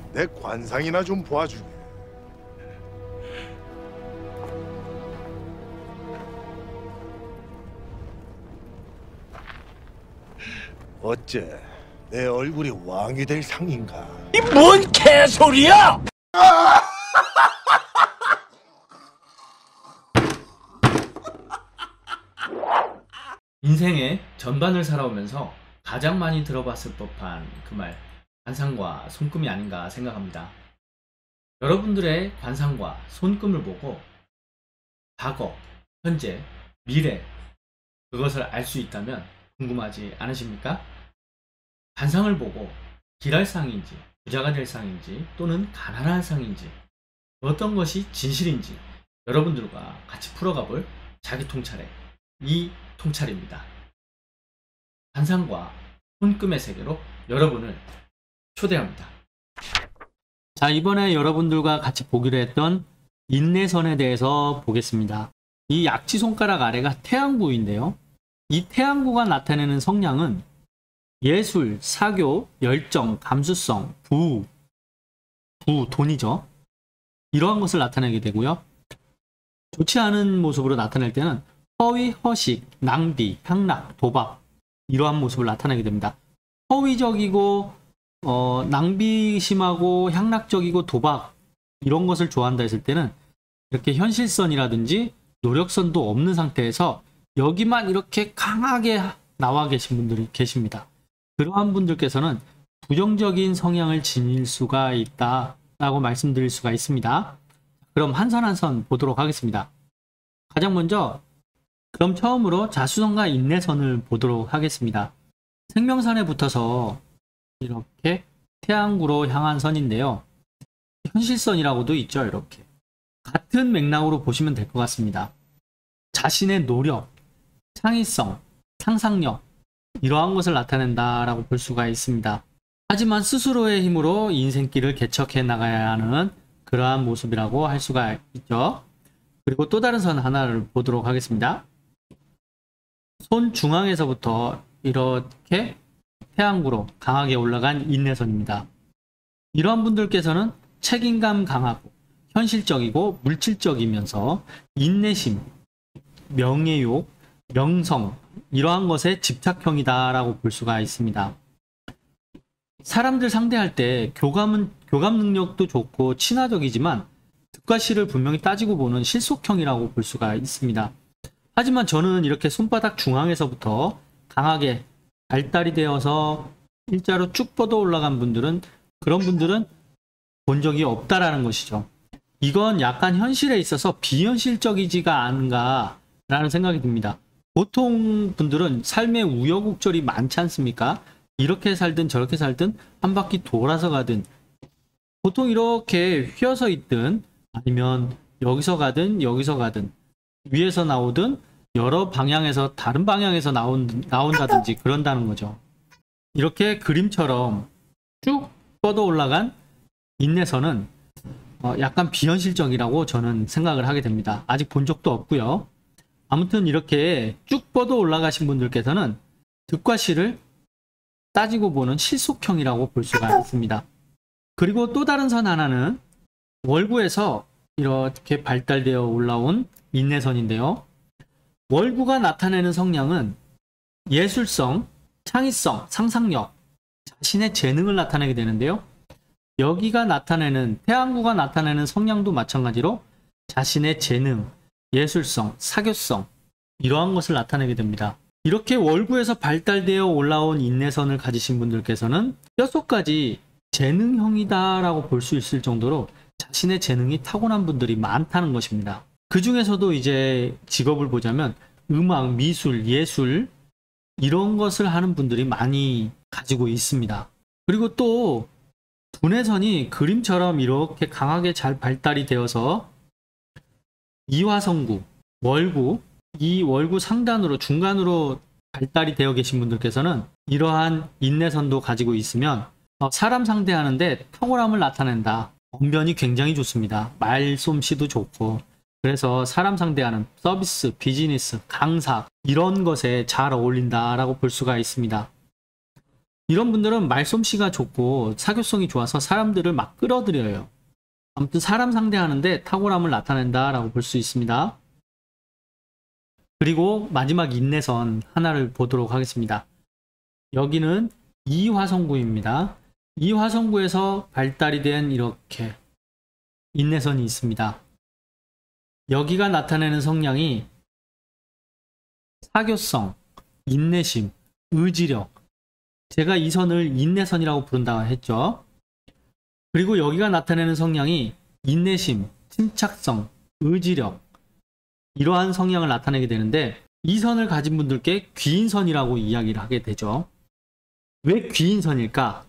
내 관상이나 좀 보아주게. 어째 내 얼굴이 왕이 될 상인가? 이 뭔 개소리야! 인생의 전반을 살아오면서 가장 많이 들어봤을 법한 그 말, 관상과 손금이 아닌가 생각합니다. 여러분들의 관상과 손금을 보고 과거, 현재, 미래 그것을 알 수 있다면 궁금하지 않으십니까? 관상을 보고 길할 상인지, 부자가 될 상인지, 또는 가난한 상인지, 어떤 것이 진실인지 여러분들과 같이 풀어가볼 자기 통찰의 이 통찰입니다. 관상과 손금의 세계로 여러분을 초대합니다. 자, 이번에 여러분들과 같이 보기로 했던 인내선에 대해서 보겠습니다. 이 약지 손가락 아래가 태양구인데요. 이 태양구가 나타내는 성향은 예술, 사교, 열정, 감수성, 돈이죠. 이러한 것을 나타내게 되고요. 좋지 않은 모습으로 나타낼 때는 허위, 허식, 낭비, 향락, 도박 이러한 모습을 나타내게 됩니다. 허위적이고 낭비 심하고 향락적이고 도박 이런 것을 좋아한다 했을 때는 이렇게 현실선이라든지 노력선도 없는 상태에서 여기만 이렇게 강하게 나와 계신 분들이 계십니다. 그러한 분들께서는 부정적인 성향을 지닐 수가 있다라고 말씀드릴 수가 있습니다. 그럼 한 선 한 선 보도록 하겠습니다. 가장 먼저 그럼 처음으로 자수성가 인내선을 보도록 하겠습니다. 생명선에 붙어서 이렇게 태양구로 향한 선인데요. 현실선이라고도 있죠. 이렇게 같은 맥락으로 보시면 될 것 같습니다. 자신의 노력, 창의성, 상상력 이러한 것을 나타낸다라고 볼 수가 있습니다. 하지만 스스로의 힘으로 인생길을 개척해 나가야 하는 그러한 모습이라고 할 수가 있죠. 그리고 또 다른 선 하나를 보도록 하겠습니다. 손 중앙에서부터 이렇게 태양구로 강하게 올라간 인내선입니다. 이러한 분들께서는 책임감 강하고 현실적이고 물질적이면서 인내심, 명예욕, 명성 이러한 것에 집착형이다 라고 볼 수가 있습니다. 사람들 상대할 때 교감 능력도 좋고 친화적이지만 득과 실을 분명히 따지고 보는 실속형이라고 볼 수가 있습니다. 하지만 저는 이렇게 손바닥 중앙에서부터 강하게 발달이 되어서 일자로 쭉 뻗어 올라간 분들은 그런 분들은 본 적이 없다라는 것이죠. 이건 약간 현실에 있어서 비현실적이지가 않은가 라는 생각이 듭니다. 보통 분들은 삶에 우여곡절이 많지 않습니까? 이렇게 살든 저렇게 살든 한 바퀴 돌아서 가든 보통 이렇게 휘어서 있든 아니면 여기서 가든 여기서 가든 위에서 나오든 여러 방향에서 다른 방향에서 나온다든지 그런다는 거죠. 이렇게 그림처럼 쭉 뻗어 올라간 인내선은 약간 비현실적이라고 저는 생각을 하게 됩니다. 아직 본 적도 없고요. 아무튼 이렇게 쭉 뻗어 올라가신 분들께서는 득과 실을 따지고 보는 실속형이라고 볼 수가 있습니다. 그리고 또 다른 선 하나는 월구에서 이렇게 발달되어 올라온 인내선인데요. 월구가 나타내는 성향은 예술성, 창의성, 상상력, 자신의 재능을 나타내게 되는데요. 여기가 나타내는 태양구가 나타내는 성향도 마찬가지로 자신의 재능, 예술성, 사교성 이러한 것을 나타내게 됩니다. 이렇게 월구에서 발달되어 올라온 인내선을 가지신 분들께서는 뼛속까지 재능형이다 라고 볼 수 있을 정도로 자신의 재능이 타고난 분들이 많다는 것입니다. 그 중에서도 이제 직업을 보자면 음악, 미술, 예술 이런 것을 하는 분들이 많이 가지고 있습니다. 그리고 또 분해선이 그림처럼 이렇게 강하게 잘 발달이 되어서 이화성구, 월구, 이 월구 상단으로 중간으로 발달이 되어 계신 분들께서는 이러한 인내선도 가지고 있으면 사람 상대하는데 탁월함을 나타낸다. 언변이 굉장히 좋습니다. 말솜씨도 좋고 그래서 사람 상대하는 서비스, 비즈니스, 강사 이런 것에 잘 어울린다라고 볼 수가 있습니다. 이런 분들은 말솜씨가 좋고 사교성이 좋아서 사람들을 막 끌어들여요. 아무튼 사람 상대하는데 탁월함을 나타낸다라고 볼 수 있습니다. 그리고 마지막 인내선 하나를 보도록 하겠습니다. 여기는 이화성구입니다. 이화성구에서 발달이 된 이렇게 인내선이 있습니다. 여기가 나타내는 성향이 사교성, 인내심, 의지력. 제가 이 선을 인내선이라고 부른다고 했죠. 그리고 여기가 나타내는 성향이 인내심, 침착성, 의지력. 이러한 성향을 나타내게 되는데 이 선을 가진 분들께 귀인선이라고 이야기를 하게 되죠. 왜 귀인선일까?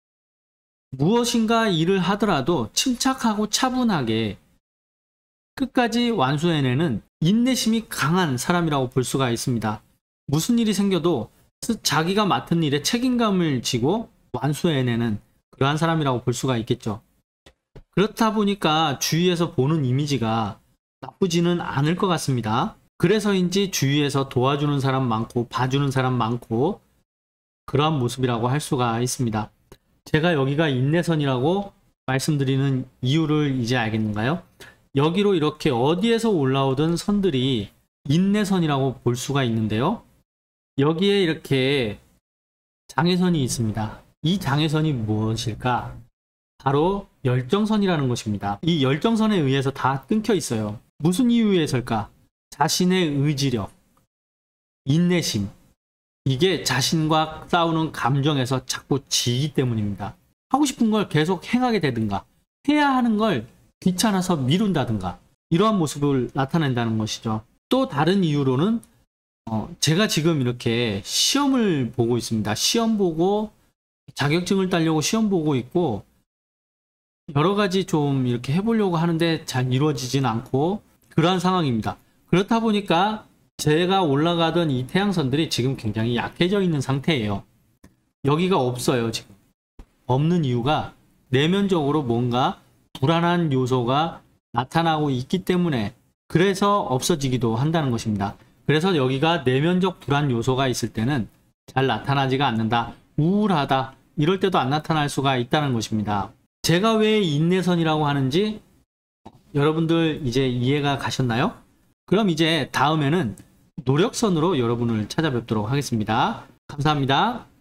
무엇인가 일을 하더라도 침착하고 차분하게 끝까지 완수해내는 인내심이 강한 사람이라고 볼 수가 있습니다. 무슨 일이 생겨도 자기가 맡은 일에 책임감을 지고 완수해내는 그러한 사람이라고 볼 수가 있겠죠. 그렇다 보니까 주위에서 보는 이미지가 나쁘지는 않을 것 같습니다. 그래서인지 주위에서 도와주는 사람 많고 봐주는 사람 많고 그러한 모습이라고 할 수가 있습니다. 제가 여기가 인내선이라고 말씀드리는 이유를 이제 알겠는가요? 여기로 이렇게 어디에서 올라오던 선들이 인내선이라고 볼 수가 있는데요. 여기에 이렇게 장애선이 있습니다. 이 장애선이 무엇일까? 바로 열정선이라는 것입니다. 이 열정선에 의해서 다 끊겨 있어요. 무슨 이유에서일까? 자신의 의지력, 인내심, 이게 자신과 싸우는 감정에서 자꾸 지기 때문입니다. 하고 싶은 걸 계속 행하게 되든가 해야 하는 걸 귀찮아서 미룬다든가 이러한 모습을 나타낸다는 것이죠. 또 다른 이유로는 제가 지금 이렇게 시험을 보고 있습니다. 시험 보고 자격증을 따려고 시험 보고 있고 여러 가지 좀 이렇게 해보려고 하는데 잘 이루어지진 않고 그러한 상황입니다. 그렇다 보니까 제가 올라가던 이 태양선들이 지금 굉장히 약해져 있는 상태예요. 여기가 없어요. 지금 없는 이유가 내면적으로 뭔가 불안한 요소가 나타나고 있기 때문에 그래서 없어지기도 한다는 것입니다. 그래서 여기가 내면적 불안 요소가 있을 때는 잘 나타나지가 않는다. 우울하다. 이럴 때도 안 나타날 수가 있다는 것입니다. 제가 왜 인내선이라고 하는지 여러분들 이제 이해가 가셨나요? 그럼 이제 다음에는 노력선으로 여러분을 찾아뵙도록 하겠습니다. 감사합니다.